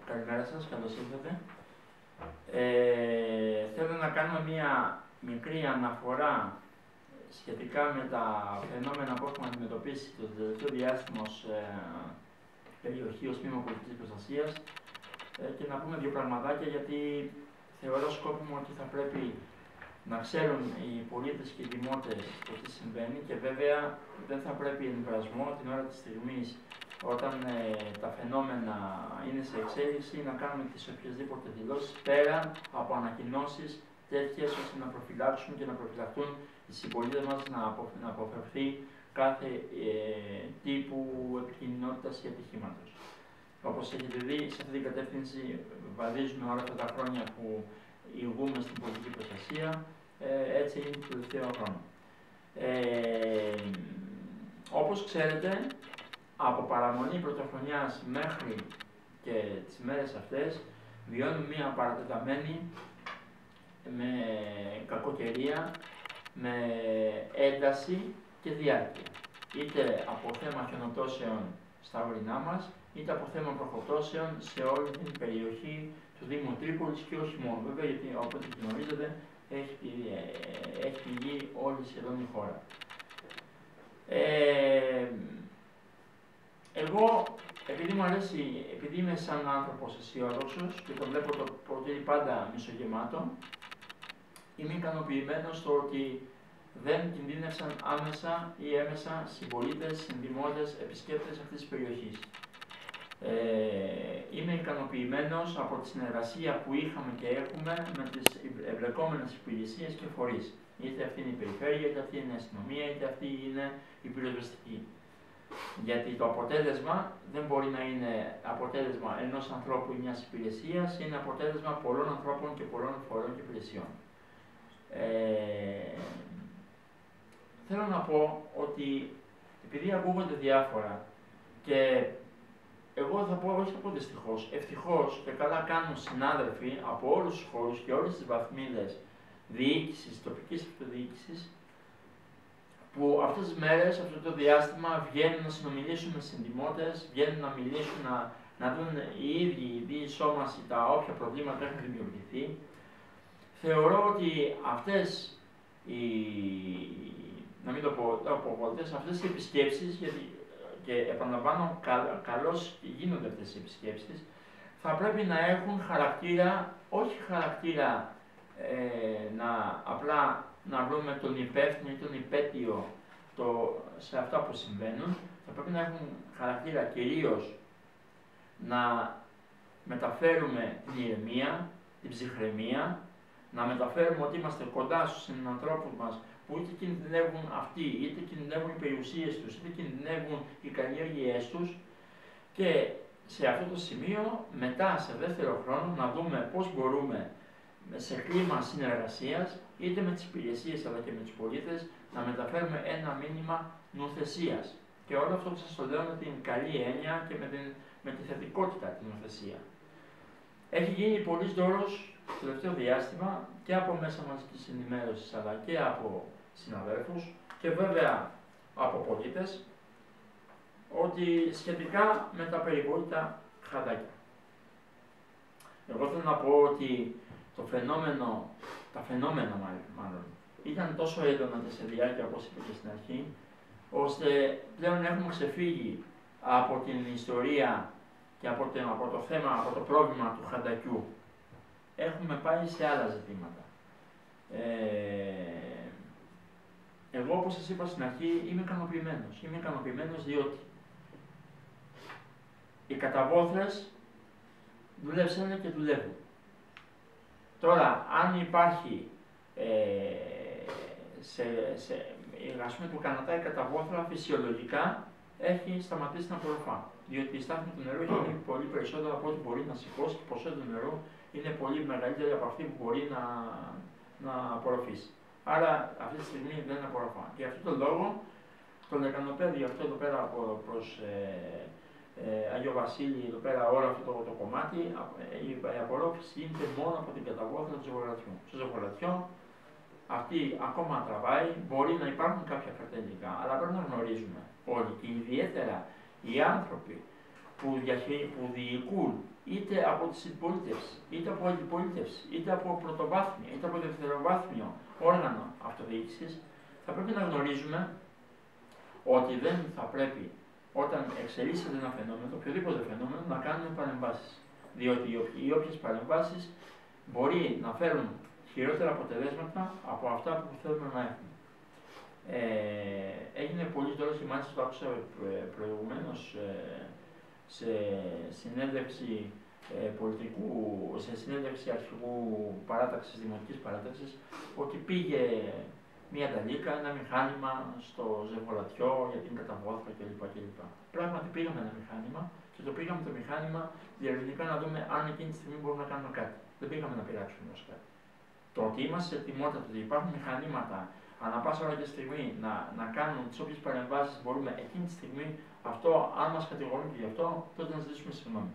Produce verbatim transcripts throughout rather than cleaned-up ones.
Καλημέρα σας, καλώς ήρθατε. Ε, θέλω να κάνουμε μία μικρή αναφορά σχετικά με τα φαινόμενα που έχουμε αντιμετωπίσει το τελευταίο διάστημα ως ε, περιοχή, ως τμήμα πολιτικής προστασίας ε, και να πούμε δύο πραγματάκια, γιατί θεωρώ σκόπιμο ότι θα πρέπει να ξέρουν οι πολίτες και οι δημότες το τι συμβαίνει, και βέβαια δεν θα πρέπει εμβρασμό την ώρα της στιγμής, όταν ε, τα φαινόμενα είναι σε εξέλιξη, να κάνουμε τις οποιασδήποτε δηλώσεις πέρα από ανακοινώσεις τέτοιες ώστε να προφυλάξουν και να προφυλαχθούν οι συμπολίτες μας, να, απο, να αποφευθεί κάθε ε, τύπου επικινδυνότητας ή ατυχήματος. Όπως έχετε δει, σε αυτή την κατεύθυνση βαδίζουμε όλα αυτά τα χρόνια που ηγούμε στην πολιτική προστασία, ε, έτσι είναι το τελευταίο χρόνο. Ε, όπως ξέρετε, από παραμονή πρωτοχρονιάς μέχρι και τις μέρες αυτές βιώνουμε μια παρατεταμένη με κακοκαιρία, με ένταση και διάρκεια. Είτε από θέμα χιονοτώσεων στα ορεινά μας, είτε από θέμα βροχοπτώσεων σε όλη την περιοχή του Δήμου Τρίπολης και όχι μόνο. Βέβαια, γιατί όπως γνωρίζετε έχει, έχει πληγεί όλη σχεδόν η χώρα. Ε, Εγώ, επειδή μου αρέσει, επειδή είμαι σαν άνθρωπος αισιόδοξος και το βλέπω το ποτήρι πάντα μισογεμάτο, είμαι ικανοποιημένος στο ότι δεν κινδύνευσαν άμεσα ή έμεσα συμπολίτες, συνδημότες, επισκέπτες αυτής της περιοχής. Ε, είμαι ικανοποιημένος από τη συνεργασία που είχαμε και έχουμε με τις εμπλεκόμενες υπηρεσίες και φορείς. Είτε αυτή είναι η περιφέρεια, είτε αυτή είναι η αστυνομία, είτε αυτή είναι η πυροσβεστική. Γιατί το αποτέλεσμα δεν μπορεί να είναι αποτέλεσμα ενός ανθρώπου ή μιας υπηρεσίας, είναι αποτέλεσμα πολλών ανθρώπων και πολλών φορέων και υπηρεσιών. Ε, θέλω να πω ότι επειδή ακούγονται διάφορα και εγώ θα πω, όχι θα πω δυστυχώς, ευτυχώς και καλά κάνουν συνάδελφοι από όλους τους χώρους και όλες τις βαθμίδες διοίκησης, τοπικής αυτοδιοίκησης, που αυτές τις μέρες, αυτό το διάστημα, βγαίνουν να συνομιλήσουν με συνδημότες, βγαίνουν να μιλήσουν, να, να δουν οι ίδιοι οι διεισόμασοι τα όποια προβλήματα έχουν δημιουργηθεί. Θεωρώ ότι αυτές οι, να μην το πω, αποβολές, αυτές οι επισκέψεις, γιατί, και επαναλαμβάνω, κα, καλώς γίνονται αυτές οι επισκέψεις, θα πρέπει να έχουν χαρακτήρα, όχι χαρακτήρα ε, να απλά να βρούμε τον υπεύθυνο ή τον υπέτειο το, σε αυτά που συμβαίνουν, θα πρέπει να έχουν χαρακτήρα κυρίως να μεταφέρουμε την ηρεμία, την ψυχραιμία, να μεταφέρουμε ότι είμαστε κοντά στους συνανθρώπους μας που είτε κινδυνεύουν αυτοί, είτε κινδυνεύουν οι περιουσίες τους, είτε κινδυνεύουν οι καλλιέργειές τους, και σε αυτό το σημείο, μετά σε δεύτερο χρόνο, να δούμε πώς μπορούμε σε κλίμα συνεργασίας, είτε με τις υπηρεσίες αλλά και με τους πολίτες, να μεταφέρουμε ένα μήνυμα νουθεσίας. Και όλο αυτό σας το λέω με την καλή έννοια και με, την, με τη θετικότητα την νουθεσία. Έχει γίνει πολλής δώρος το τελευταίο διάστημα και από μέσα μαζικής ενημέρωσης αλλά και από συναδέλφους και βέβαια από πολίτες, ότι σχετικά με τα περιβόητα χαδάκια. Εγώ θέλω να πω ότι το φαινόμενο, τα φαινόμενα μάλλον, ήταν τόσο έντονα και σε διάρκεια, όπως είπα και στην αρχή, ώστε πλέον έχουμε ξεφύγει από την ιστορία και από το, από το θέμα, από το πρόβλημα του χαντακιού. Έχουμε πάει σε άλλα ζητήματα. Ε, εγώ, όπως σας είπα στην αρχή, είμαι ικανοποιημένος. Είμαι ικανοποιημένος διότι οι καταβόθρες δουλεύσανε και δουλεύουν. Τώρα, αν υπάρχει ε, σε, σε, ας πούμε, του κανατάει καταβόθρα, φυσιολογικά έχει σταματήσει να απορροφά. Διότι η στάθμη του νερού έχει πολύ περισσότερο από ό,τι μπορεί να σηκώσει και η ποσότητα του νερού είναι πολύ μεγαλύτερη από αυτή που μπορεί να, να απορροφήσει. Άρα αυτή τη στιγμή δεν απορροφά. Και γι' αυτόν τον λόγο, τον ικανοποιεί αυτό εδώ πέρα προς ε, ε, Αγιο Βασίλη, εδώ πέρα όλο αυτό το, το κομμάτι, η, η απορρόφηση γίνεται μόνο από την καταβόθρα του ζωγορατιού. Στο ζωγορατιό αυτή ακόμα τραβάει, μπορεί να υπάρχουν κάποια καρτελικά, αλλά πρέπει να γνωρίζουμε όλοι και ιδιαίτερα οι άνθρωποι που, διαχει... που διοικούν είτε από τη συμπολίτευση, είτε από αντιπολίτευση, είτε από πρωτοβάθμιο, είτε από δευτεροβάθμιο όργανο αυτοδιοίκησης, θα πρέπει να γνωρίζουμε ότι δεν θα πρέπει όταν εξελίσσεται ένα φαινόμενο, το οποιοδήποτε φαινόμενο, να κάνουμε παρεμβάσεις. Διότι οι όποιες παρεμβάσεις μπορεί να φέρουν χειρότερα αποτελέσματα από αυτά που θέλουμε να έχουμε. Ε, έγινε πολύ τώρα και μάλιστα το άκουσα προηγουμένως ε, σε συνέντευξη ε, πολιτικού, σε συνέντευξη αρχηγού παράταξης, δημοτικής παράταξης, ότι πήγε μια ταλίκα, ένα μηχάνημα στο Ζευολατιό για την καταβόθρα κλπ. κλπ. Πράγματι πήγαμε ένα μηχάνημα και το πήγαμε το μηχάνημα διαρευνητικά να δούμε αν εκείνη τη στιγμή μπορούμε να κάνουμε κάτι. Δεν πήγαμε να πειράξουμε όμως κάτι. Το ότι είμαστε σε ετοιμότητα, το ότι υπάρχουν μηχανήματα ανά πάσα ώρα και στιγμή να, να κάνουν τις όποιες παρεμβάσεις μπορούμε εκείνη τη στιγμή, αυτό, αν μας κατηγορούν και γι' αυτό, τότε να ζητήσουμε συγγνώμη.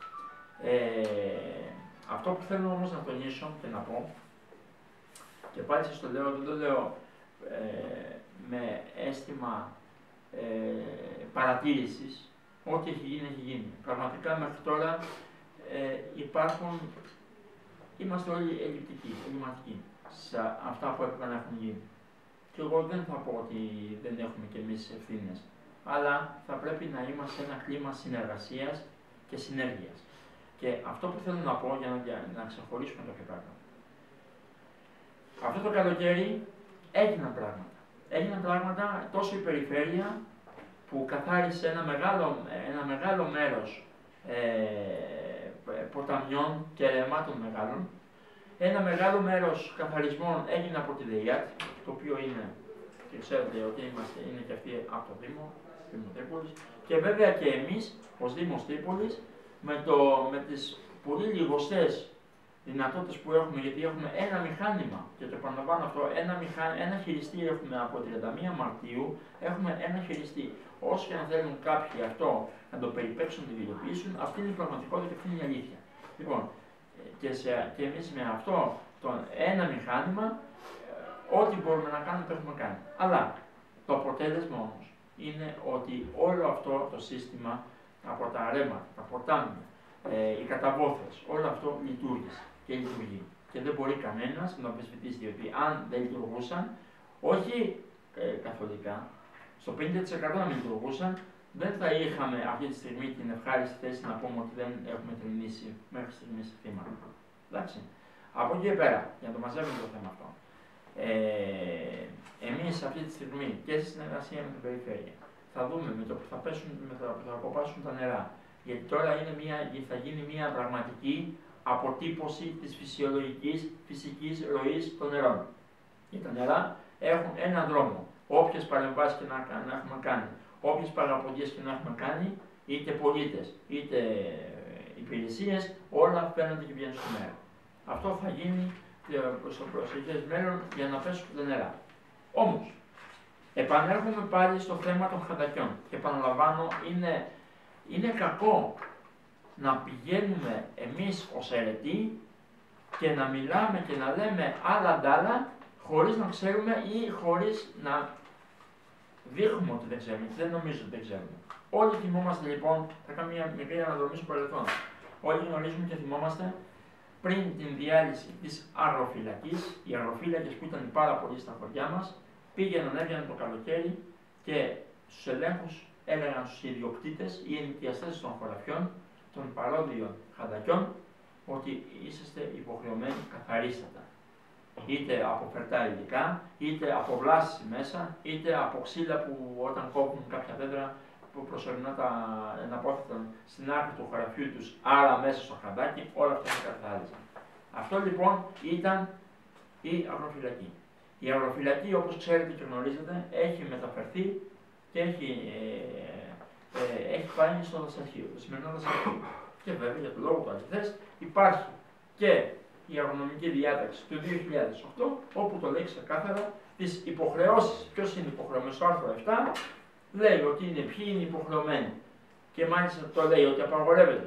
Ε, αυτό που θέλω όμως να τονίσω και να πω, και πάλι σας το λέω, δεν το λέω ε, με αίσθημα ε, παρατήρησης, ό,τι έχει γίνει, έχει γίνει. Πραγματικά μέχρι τώρα ε, υπάρχουν, είμαστε όλοι ελλειπτικοί, ελληματικοί σε αυτά που έπρεπε να έχουν γίνει. Και εγώ δεν θα πω ότι δεν έχουμε κι εμείς ευθύνες, αλλά θα πρέπει να είμαστε σε ένα κλίμα συνεργασίας και συνέργειας. Και αυτό που θέλω να πω για να, για να ξεχωρίσουμε κάποια πράγματα. Αυτό το καλοκαίρι έγιναν πράγματα. Έγιναν πράγματα τόσο η περιφέρεια που καθάρισε ένα μεγάλο, ένα μεγάλο μέρος ε, ποταμιών και ρεμάτων μεγάλων. Ένα μεγάλο μέρος καθαρισμών έγινε από τη ΔΕΙΑΤ, το οποίο είναι, και ξέρετε ότι είμαστε, είναι και αυτοί από το Δήμο, Δήμο Τρίπολης, και βέβαια και εμείς, ως Δήμος Τρίπολης, με, το, με τις πολύ λιγοστές δυνατότητες που έχουμε, γιατί έχουμε ένα μηχάνημα, και το επαναλαμβάνω αυτό, ένα, μηχά, ένα χειριστή έχουμε από τριάντα μία Μαρτίου, έχουμε ένα χειριστή. Όσο και να θέλουν κάποιοι αυτό να το περιπέξουν, να το ιδιοποιήσουν, αυτή είναι η πραγματικότητα και αυτή είναι η αλήθεια. Λοιπόν, και, σε, και εμείς με αυτό το ένα μηχάνημα, ό,τι μπορούμε να κάνουμε το έχουμε κάνει. Αλλά το αποτέλεσμα όμως είναι ότι όλο αυτό το σύστημα από τα ρέματα, τα ποτάμια, ε, οι καταβόθρες, όλο αυτό λειτουργήσε και λειτουργεί. Και δεν μπορεί κανένας να αμφισβητήσει, διότι αν δεν λειτουργούσαν, όχι ε, καθολικά, στο πενήντα τοις εκατό να μην λειτουργούσαν, δεν θα είχαμε αυτή τη στιγμή την ευχάριστη θέση να πούμε ότι δεν έχουμε τρινήσει μέχρι στιγμής θύματα. Εντάξει. Από εκεί και πέρα, για να το μαζεύουμε το θέμα αυτό. Ε, εμείς αυτή τη στιγμή και στη συνεργασία με την περιφέρεια θα δούμε με το που θα, πέσουν, με το που θα αποπάσουν τα νερά. Γιατί τώρα είναι μια, θα γίνει μια πραγματική αποτύπωση της φυσιολογικής, φυσικής ροής των νερών. Και τα νερά έχουν έναν δρόμο. Όποιες παρεμβάσεις και να, να έχουμε κάνει, όποιες παραποντιές και να έχουμε κάνει, είτε πολίτες, είτε υπηρεσίες, όλα φαίνονται και βγαίνουν στο νερό. Αυτό θα γίνει προς το προσεχές μέλλον για να πέσουν τα νερά. Όμως, επανέρχομαι πάλι στο θέμα των χαντακιών και επαναλαμβάνω, είναι, είναι κακό να πηγαίνουμε εμείς ως αιρετοί και να μιλάμε και να λέμε άλλα ντάλα χωρίς να ξέρουμε ή χωρίς να δείχνουμε ότι δεν ξέρουμε, δεν νομίζω ότι δεν ξέρουμε. Όλοι θυμόμαστε λοιπόν, θα κάνω μια μικρή αναδρομή στο παρελθόν. Όλοι γνωρίζουμε και θυμόμαστε πριν την διάλυση της αγροφυλακής, οι αγροφύλακες που ήταν πάρα πολλοί στα χωριά μας, πήγαιναν, έβγαιναν το καλοκαίρι και στους ελέγχους έλεγαν στους ιδιοκτήτες ή ενοικιαστές των χωραφιών, των παρόδιων χαντακιών, ότι είσαστε υποχρεωμένοι καθαρίστατα. Είτε από φερτά υλικά, είτε από βλάσεις μέσα, είτε από ξύλα που όταν κόβουν κάποια δέντρα που προσωρινά τα εναπόθεταν στην άκρη του χωραφιού τους, άρα μέσα στο χαντάκι, όλα αυτά τα καθάριζαν. Αυτό λοιπόν ήταν η αγροφυλακή. Η αγροφυλακή, όπως ξέρετε και γνωρίζετε, έχει μεταφερθεί και έχει, ε, ε, έχει πάει στο δασαρχείο, το σημερινό δασαρχείο. Και βέβαια, για τον λόγο του αληθές, υπάρχει και η αγρονομική διάταξη του δύο χιλιάδες οκτώ, όπου το λέει ξεκάθαρα τις υποχρεώσεις. Ποιος είναι υποχρεωμένος? Στο άρθρο επτά λέει ότι είναι ποιοι είναι υποχρεωμένοι. Και μάλιστα το λέει ότι απαγορεύεται.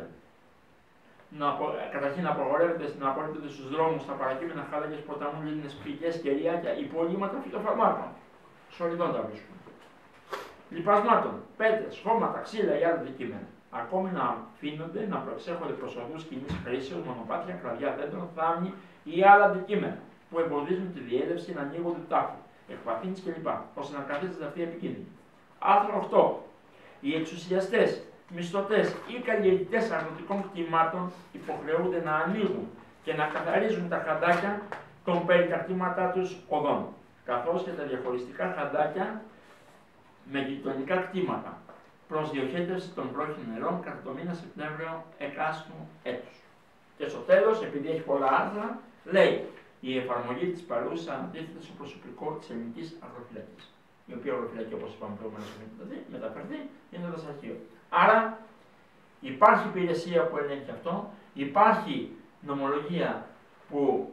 Να, καταρχήν απαγορεύεται να απορρίπτονται στους δρόμους τα παρακείμενα χάλακες, ποταμού, λίμνες, πηγές, κεριάκια, υπολείμματα φυτοφαρμάκων. Σοριδών τα βρίσκουν. Λιπασμάτων, πέτρες, χώματα, ξύλα ή άλλα αντικείμενα. ακόμη να αφήνονται να προεξέρχονται προς οδούς κοινής χρήσεως, μονοπάτια, κλαδιά δέντρων, θάμνη ή άλλα αντικείμενα που εμποδίζουν τη διέλευση να ανοίγονται του τάφου, εκπαθήνης κλπ. Ώστε να καθίζεται αυτή επικίνδυνη. Άρθρο οκτώ. Οι εξουσιαστές, μισθωτές ή καλλιεργητές αγροτικών κτημάτων υποχρεούνται να ανοίγουν και να καθαρίζουν τα χαντάκια των περιτακτήματά τους οδών, καθώς και τα διαχωριστικά χαντάκια με γειτονικά κτήματα, προς διοχέτευση των βρόχινων νερών κατά το μήνα Σεπτέμβριο εκάστου έτους. Και στο τέλος, επειδή έχει πολλά άρθρα, λέει η εφαρμογή της παρούσας ανατίθεται στο προσωπικό της ελληνικής αγροφυλακής. Η οποία αγροφυλακή, όπως είπαμε προηγουμένως, έχει μεταφερθεί, είναι το δασαρχείο. Άρα, υπάρχει υπηρεσία που ελέγχει αυτό, υπάρχει νομολογία που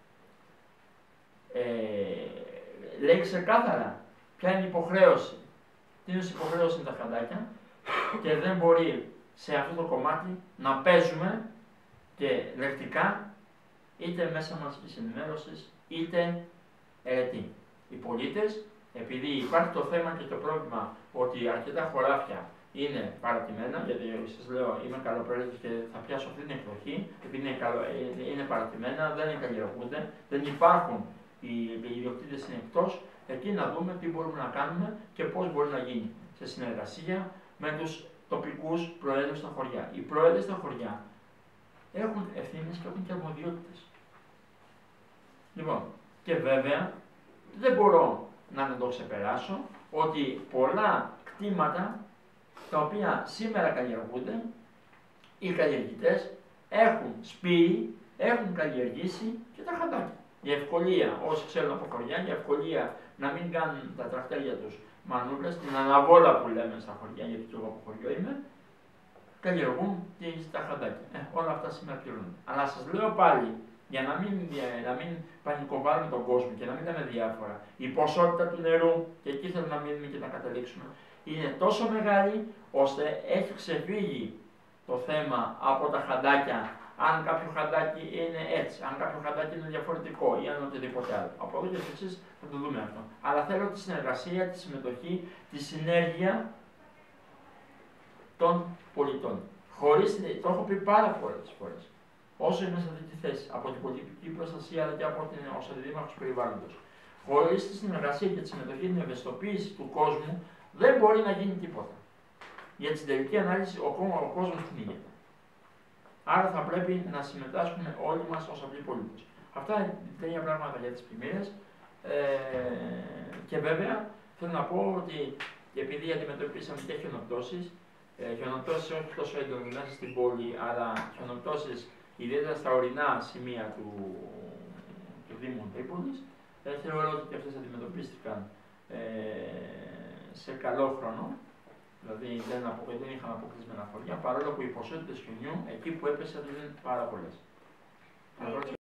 ε, λέει ξεκάθαρα ποια είναι η υποχρέωση, τι είναι η υποχρέωση είναι τα χαντάκια και δεν μπορεί σε αυτό το κομμάτι να παίζουμε και λεκτικά είτε μέσα μαζικής ενημέρωσης είτε αιρετή. Οι πολίτες, επειδή υπάρχει το θέμα και το πρόβλημα ότι αρκετά χωράφια είναι παρατημένα, γιατί σας λέω είμαι καλοπροαίρετος και θα πιάσω αυτή την εκδοχή, επειδή είναι, καλο, είναι παρατημένα, δεν καλλιεργούνται, δεν υπάρχουν, οι, οι ιδιοκτήτες είναι εκτός, εκεί να δούμε τι μπορούμε να κάνουμε και πώς μπορεί να γίνει σε συνεργασία με τους τοπικούς προέδρους στα χωριά. Οι πρόεδροι στα χωριά έχουν ευθύνες και έχουν και αρμοδιότητες. Λοιπόν, και βέβαια δεν μπορώ να το ξεπεράσω ότι πολλά κτήματα τα οποία σήμερα καλλιεργούνται, οι καλλιεργητές έχουν σπείρει, έχουν καλλιεργήσει και τα χαντάκια. Η ευκολία, όσοι ξέρουν από χωριά, η ευκολία να μην κάνουν τα τρακτέρια τους μανούλες, την αναβόλα που λέμε στα χωριά, γιατί και εγώ από χωριό είμαι, καλλιεργούν και τα χαντάκια. Ε, όλα αυτά σήμερα πληρώνουν. Αλλά σας λέω πάλι, για να μην, να μην πανικοβάλλουμε τον κόσμο και να μην λέμε διάφορα, η ποσότητα του νερού, και εκεί θέλω να μείνουμε και να καταλήξουμε, είναι τόσο μεγάλη, ώστε έχει ξεφύγει το θέμα από τα χαντάκια, αν κάποιο χαντάκι είναι έτσι, αν κάποιο χαντάκι είναι διαφορετικό ή αν οτιδήποτε άλλο. Από εδώ και στο εξής θα το δούμε αυτό. Αλλά θέλω τη συνεργασία, τη συμμετοχή, τη συνέργεια των πολιτών. Χωρίς, το έχω πει πάρα πολλές φορές, όσο είμαι σε αυτή τη θέση, από την πολιτική προστασία αλλά και από την ως αντιδήμαρχος περιβάλλοντος. Χωρίς τη συνεργασία και τη συμμετοχή, την ευαισθητοποίηση του κόσμου, δεν μπορεί να γίνει τίποτα. Για την τελική ανάλυση, ο, ο κόσμος πνίγεται. Άρα θα πρέπει να συμμετάσχουμε όλοι μας ως απλοί πολίτες. Αυτά είναι τέτοια πράγματα για τις πλημμύρες. Ε, και βέβαια θέλω να πω ότι επειδή αντιμετωπίσαμε και χιονοπτώσεις, ε, χιονοπτώσεις όχι τόσο έντονες μέσα στην πόλη, αλλά χιονοπτώσεις ιδιαίτερα στα ορεινά σημεία του, του Δήμου Τρίπολης, ε, θεωρώ ότι και αυτές αντιμετωπίστηκαν ε, σε καλό χρόνο. Δηλαδή δεν, απο, δεν είχαν αποκλεισμένα χωριά, παρόλο που οι ποσότητες χιονιού εκεί που έπεσε δεν είναι πάρα πολλές.